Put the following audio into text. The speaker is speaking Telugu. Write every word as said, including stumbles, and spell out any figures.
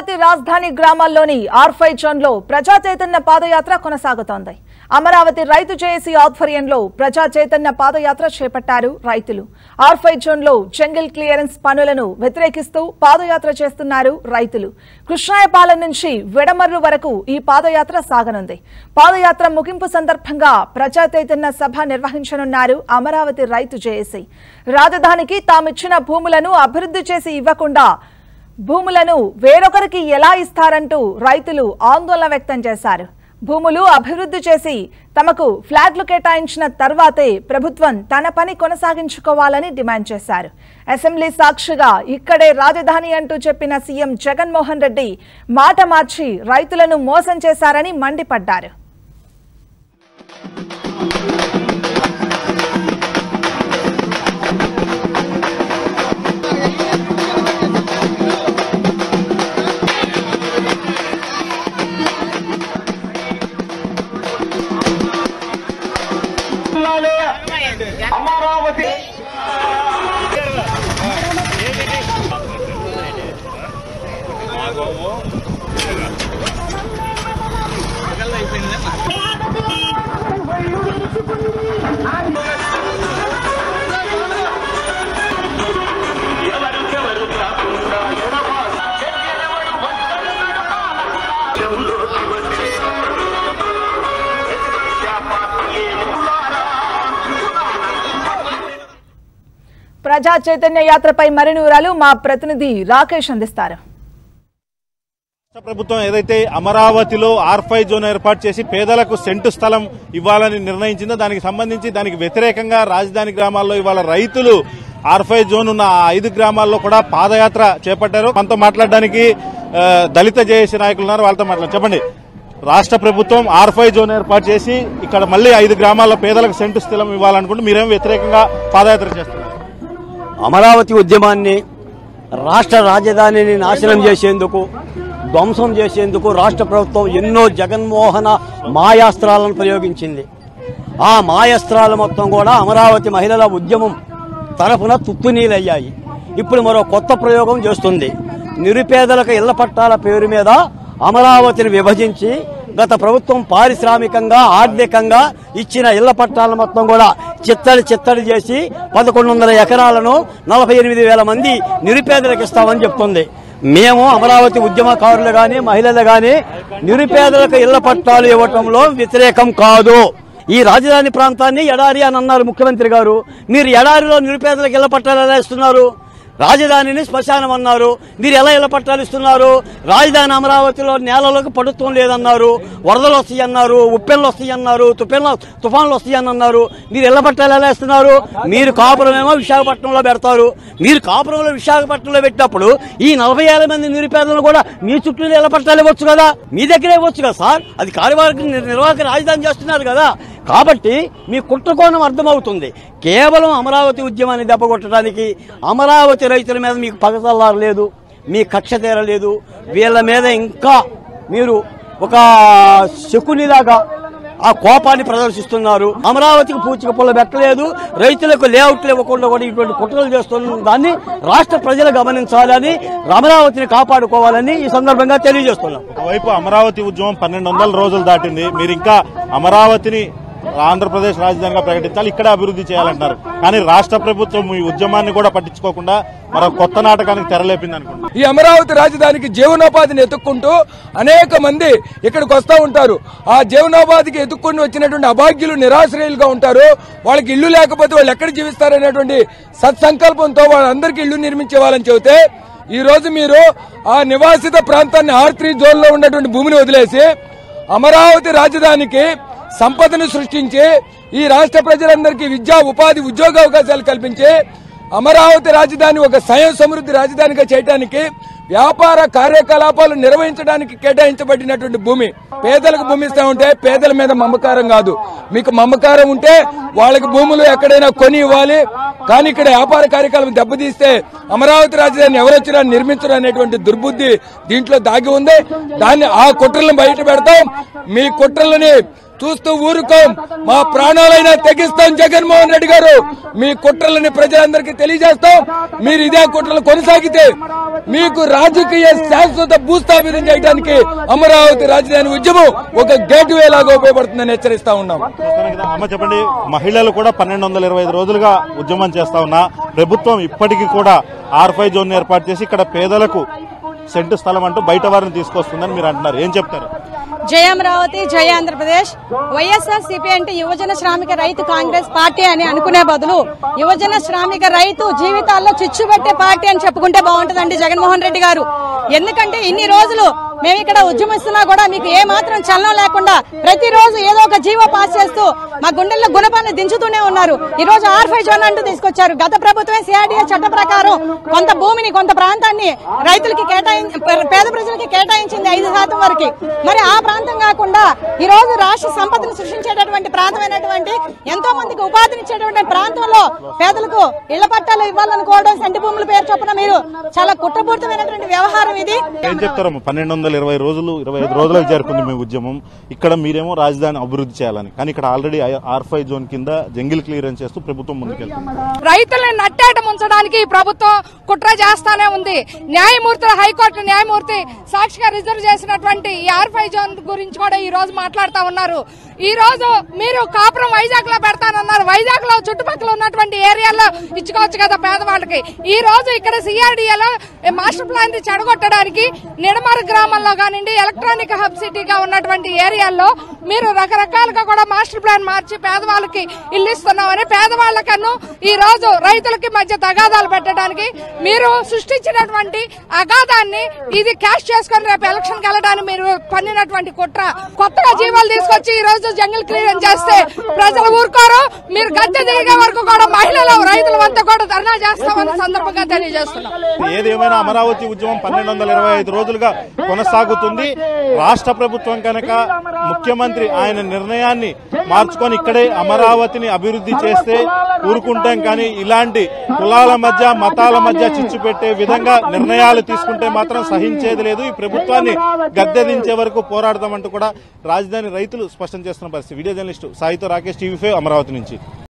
అమరావతి రాజధాని గ్రామాల్లోని ఆర్ ఫైవ్ జోన్లో ప్రజా చైతన్య పాదయాత్ర కొనసాగుతోంది. అమరావతి రైతు జేఏసీ ఆధ్వర్యంలో ప్రజా చైతన్య పాదయాత్ర చేపట్టారు రైతులు. ఆర్ ఫైవ్ జోన్లో జంగిల్ క్లియరెన్స్ పనులను వ్యతిరేకిస్తూ పాదయాత్ర చేస్తున్నారు రైతులు. కృష్ణాయపాలెం నుంచి వెడమర్రు వరకు ఈ పాదయాత్ర సాగనుంది. పాదయాత్ర ముగింపు సందర్భంగా ప్రజా చైతన్య సభ నిర్వహించనున్నారు అమరావతి రైతు జేఏసీ. రాజధానికి తామిచ్చిన భూములను అభివృద్ధి చేసి ఇవ్వకుండా భూములను వేరొకరికి ఎలా ఇస్తారంటూ రైతులు ఆందోళన వ్యక్తం చేశారు. భూములు అభివృద్ధి చేసి తమకు ఫ్లాట్లు కేటాయించిన తర్వాతే ప్రభుత్వం తన పని కొనసాగించుకోవాలని డిమాండ్ చేశారు. అసెంబ్లీ సాక్షిగా ఇక్కడే రాజధాని అంటూ చెప్పిన సీఎం జగన్మోహన్ రెడ్డి మాట మార్చి రైతులను మోసం చేశారని మండిపడ్డారు. అమరావతి ప్రజా చైతన్య యాత్రపై మరిన్ని వివరాలు మా ప్రతినిధి రాకేష్ అందిస్తారు. రాష్ట్ర ప్రభుత్వం ఏదైతే అమరావతిలో ఆర్ ఫైవ్ జోన్ ఏర్పాటు చేసి పేదలకు సెంటు స్థలం ఇవ్వాలని నిర్ణయించిందో దానికి సంబంధించి దానికి వ్యతిరేకంగా రాజధాని గ్రామాల్లో ఇవాళ రైతులు ఆర్ ఫైవ్ జోన్ ఉన్న ఐదు గ్రామాల్లో కూడా పాదయాత్ర చేపట్టారు. మనతో మాట్లాడడానికి దళిత జేఏసీ నాయకులు ఉన్నారు, వాళ్ళతో మాట్లాడారు. చెప్పండి, రాష్ట్ర ప్రభుత్వం ఆర్ ఫైవ్ జోన్ ఏర్పాటు చేసి ఇక్కడ మళ్లీ ఐదు గ్రామాల్లో పేదలకు సెంటు స్థలం ఇవ్వాలనుకుంటూ మీరేమో వ్యతిరేకంగా పాదయాత్ర చేస్తున్నారు. అమరావతి ఉద్యమాన్ని రాష్ట్ర రాజధానిని నాశనం చేసేందుకు, ధ్వంసం చేసేందుకు రాష్ట్ర ప్రభుత్వం ఎన్నో జగన్మోహన మాయాస్త్రాలను ప్రయోగించింది. ఆ మాయాస్త్రాలు మొత్తం కూడా అమరావతి మహిళల ఉద్యమం తరఫున తుత్తునీలయ్యాయి. ఇప్పుడు మరో కొత్త ప్రయోగం చేస్తుంది. నిరుపేదలకు ఇళ్ల పట్టాల పేరు మీద అమరావతిని విభజించి గత ప్రభుత్వం పారిశ్రామికంగా ఆర్థికంగా ఇచ్చిన ఇళ్ల పట్టాలను మొత్తం కూడా చిత్తడి చిత్తడి చేసి పదకొండు వందల ఎకరాలను నలభై ఎనిమిది వేల మంది నిరుపేదలకు ఇస్తామని చెప్తుంది. మేము అమరావతి ఉద్యమకారులు గాని మహిళలు గాని నిరుపేదలకు ఇళ్ల పట్టాలు ఇవ్వటంలో వ్యతిరేకం కాదు. ఈ రాజధాని ప్రాంతాన్ని ఎడారి అని అన్నారు ముఖ్యమంత్రి గారు. మీరు ఎడారిలో నిరుపేదలకు ఇళ్ల పట్టాలు ఎలా ఇస్తున్నారు? రాజధానిని శ్మశానం అన్నారు. మీరు ఎలా ఇళ్ల పట్టాలు ఇస్తున్నారు? రాజధాని అమరావతిలో నేలలోకి పడుతూ లేదన్నారు, వరదలు వస్తాయన్నారు, ఉప్పెన్లు వస్తాయన్నారు, తుఫాన్లు తుఫాన్లు వస్తాయని అన్నారు. మీరు ఇళ్ల పట్టాలు ఎలా ఇస్తున్నారు? మీరు కాపురమేమో విశాఖపట్నంలో పెడతారు. మీరు కాపురంలో విశాఖపట్నంలో పెట్టినప్పుడు ఈ నలభై ఏళ్ళ మంది నిరుపేదలను కూడా మీ చుట్టూ ఇళ్ల పట్టాలు ఇవ్వచ్చు కదా, మీ దగ్గరే ఇవ్వచ్చు కదా సార్. అది కార్యవర్గ నిర్వాహక రాజధాని చేస్తున్నారు కదా. కాబట్టి మీ కుట్రకోణం అర్థమవుతుంది. కేవలం అమరావతి ఉద్యమాన్ని దెబ్బకొట్టడానికి అమరావతి రైతుల మీద మీకు పగతల్లారు లేదు, మీ కక్ష తీరలేదు. వీళ్ళ మీద ఇంకా మీరు ఒక శకునిలాగా ఆ కోపాన్ని ప్రదర్శిస్తున్నారు. అమరావతికి పూచిక పుల్ల పెట్టలేదు, రైతులకు లేఅవుట్లు ఇవ్వకుండా కూడా ఇటువంటి కుట్రలు చేస్తున్న దాన్ని రాష్ట్ర ప్రజలు గమనించాలని, అమరావతిని కాపాడుకోవాలని ఈ సందర్భంగా తెలియజేస్తున్నాం. ఒకవైపు అమరావతి ఉద్యమం పన్నెండు వందల రోజులు దాటింది. మీరు ఇంకా అమరావతిని ఆంధ్రప్రదేశ్ రాజధానిగా ప్రకటించాలి, ఇక్కడ అభివృద్ధి చేయాలంటారు. కానీ రాష్ట్ర ప్రభుత్వం ఈ ఉద్యమాన్ని కూడా పట్టించుకోకుండా మరో కొత్త నాటకానికి తెరలేపింది అనుకుంటున్నారు. ఈ అమరావతి రాజధానికి జీవనోపాధిని ఎత్తుక్కుంటూ అనేక మంది ఇక్కడికి వస్తూ ఉంటారు. ఆ జీవనోపాధికి ఎత్తుక్కుని వచ్చినటువంటి అభాగ్యులు నిరాశ్రయులుగా ఉంటారు. వాళ్ళకి ఇల్లు లేకపోతే వాళ్ళు ఎక్కడ జీవిస్తారనేటువంటి సత్సంకల్పంతో వాళ్ళందరికీ ఇల్లు నిర్మించేవాళ్ళని చెబితే, ఈ రోజు మీరు ఆ నివాసిత ప్రాంతాన్ని ఆర్ త్రీ జోన్ లో ఉన్నటువంటి భూమిని వదిలేసి అమరావతి రాజధానికి సంపదను సృష్టించి ఈ రాష్ట్ర ప్రజలందరికీ విద్యా ఉపాధి ఉద్యోగ అవకాశాలు కల్పించి అమరావతి రాజధాని ఒక స్వయం సమృద్ధి రాజధానిగా చేయడానికి, వ్యాపార కార్యకలాపాలు నిర్వహించడానికి కేటాయించబడినటువంటి భూమి. పేదలకు భూమి ఇస్తా ఉంటే పేదల మీద మమకారం కాదు. మీకు మమకారం ఉంటే వాళ్ళకి భూములు ఎక్కడైనా కొని ఇవ్వాలి. కానీ ఇక్కడ వ్యాపార కార్యకలాపం దెబ్బతీస్తే అమరావతి రాజధాని ఎవరొచ్చినా నిర్మించడం అనేటువంటి దుర్బుద్ధి దీంట్లో దాగి ఉంది. దాన్ని ఆ కుట్రలను బయట పెడతాం. మీ కుట్రలని చూస్తూ ఊరుకోం, మా ప్రాణాలైనా తెగిస్తాం. జగన్మోహన్ రెడ్డి గారు మీ కుట్రలని ప్రజలందరికీ తెలియజేస్తాం. మీరు ఇదే కుట్రలు కొనసాగితే మీకు రాజకీయ శాశ్వత భూస్థాపితం చేయడానికి అమరావతి రాజధాని ఉద్యమం ఒక గేట్ వే లాగా ఉపయోగపడుతుందని హెచ్చరిస్తా ఉన్నాం. అమ్మ చెప్పండి, మహిళలు కూడా పన్నెండు వందల ఇరవై ఐదు రోజులుగా ఉద్యమం చేస్తా ఉన్నా ప్రభుత్వం ఇప్పటికీ కూడా ఆర్ ఫైవ్ జోన్ ఏర్పాటు చేసి ఇక్కడ పేదలకు సెంటు స్థలం అంటూ బయట వారిని తీసుకొస్తుందని మీరు అంటున్నారు, ఏం చెప్తారు? జయ అమరావతి, జయ ఆంధ్రప్రదేశ్. వైఎస్ఆర్ సిపి అంటే యువజన శ్రామిక రైతు కాంగ్రెస్ పార్టీ అని అనుకునే బదులు యువజన శ్రామిక రైతు జీవితాల్లో చిచ్చుబట్టే పార్టీ అని చెప్పుకుంటే బాగుంటుందండి జగన్మోహన్ రెడ్డి గారు. ఎందుకంటే ఇన్ని రోజులు మేము ఇక్కడ ఉద్యమిస్తున్నా కూడా మీకు ఏ మాత్రం చలనం లేకుండా ప్రతిరోజు ఏదో ఒక జీవో పాస్ చేస్తూ మా గుండెల్లో గుణపాన్ని దించుతూనే ఉన్నారు. ఈ రోజు ఆర్ ఫైవ్ జోన్ అంటూ తీసుకొచ్చారు. గత ప్రభుత్వమే సిఆర్డీఏ చట్ట ప్రకారం కొంత భూమిని కొంత ప్రాంతాన్ని రైతులకి కేటాయించి పేద ప్రజలకి కేటాయించింది ఐదు శాతం వరకు. మరి ఆ ప్రాంతం కాకుండా ఈ రోజు రాష్ట్ర సంపదను సృష్టించేటటువంటి ప్రాంతమైనటువంటి ఎంతో మందికి ఉపాధినిచ్చేటువంటి ప్రాంతంలో పేదలకు ఇళ్ల పట్టాలు ఇవ్వాలనుకోవడం, సంటి భూముల పేరు చొప్పున మీరు చాలా కుట్రపూరితమైనటువంటి వ్యవహారం ఇది. ఏం చెప్తారమ్మా? పన్నెండు వందల ఇరవై రోజులు ఇరవై ఐదు రోజులకు జరుపుకుంది మీ ఉద్యమం. ఇక్కడ మీరేమో రాజధాని అభివృద్ధి చేయాలని, కానీ ఇక్కడ ఆల్రెడీ ఆర్ ఫైవ్ జోన్ కింద జంగిల్ క్లియరెన్స్ చేస్తూ ప్రభుత్వం ముందుకెళ్తుంది. రైతులను నట్టేట ముంచడానికి ఈ ప్రభుత్వం కుట్ర చేస్తానే ఉంది. న్యాయమూర్తుల హైకోర్టు న్యాయమూర్తి సాక్షిగా రిజర్వ్ చేసినటువంటి ఈ ఆర్ ఫైవ్ జోన్ గురించి కూడా ఈ రోజు మాట్లాడుతా ఉన్నారు. ఈ రోజు మీరు కాపురం వైజాగ్ లో పెడతానన్నారు. వైజాగ్ లో చుట్టుపక్కల ఉన్నటువంటి ఏరియాలో ఇచ్చుకోవచ్చు కదా పేదవాళ్ళకి. ఈ రోజు ఇక్కడ సిఆర్డీఏలో మాస్టర్ ప్లాన్ చెడగొట్టడానికి నిడమర గ్రామంలో కానివ్వండి, ఎలక్ట్రానిక్ హబ్ సిటీగా ఉన్నటువంటి ఏరియాల్లో మీరు రకరకాలుగా కూడా మాస్టర్ ప్లాన్ మార్చి పేదవాళ్ళకి ఇల్లు ఇస్తున్నామని, పేదవాళ్లకన్నా ఈ రోజు రైతులకి మధ్య తగాదాలు పెట్టడానికి మీరు సృష్టించినటువంటి అగాధాన్ని ఇది క్యాష్ చేసుకుని రేపు ఎలక్షన్ కి వెళ్ళడానికి మీరు పన్నినటువంటి కుట్ర. కొత్తగా జీవాలు తీసుకొచ్చి ఈ రోజు జంగిల్ క్లియరెన్స్ చేస్తే ప్రజలు ఊరుకోరు. మీరు గద్దె దిగే వరకు కూడా మహిళలు రైతుల వద్ద కూడా ధర్నా చేస్తామని సందర్భంగా తెలియజేస్తున్నాం. ఏదేమైనా అమరావతి ఉద్యమం పన్నెండు వందల ఇరవై ఐదు రోజులుగా కొనసాగుతుంది. రాష్ట్ర ప్రభుత్వం కనుక ముఖ్యమంత్రి ఆయన నిర్ణయాన్ని మార్చుకొని ఇక్కడే అమరావతిని అభివృద్ధి చేస్తే ఊరుకుంటాం, కానీ ఇలాంటి కులాల మధ్య మతాల మధ్య చిచ్చు పెట్టే విధంగా నిర్ణయాలు తీసుకుంటే మాత్రం సహించేది లేదు. ఈ ప్రభుత్వాన్ని గద్దెదించే వరకు పోరాడతామంటూ కూడా రాజధాని రైతులు స్పష్టం చేస్తున్న పరిస్థితి. వీడియో జర్నలిస్టు సాయితో రాకేష్, టీవీ ఫైవ్ అమరావతి నుంచి.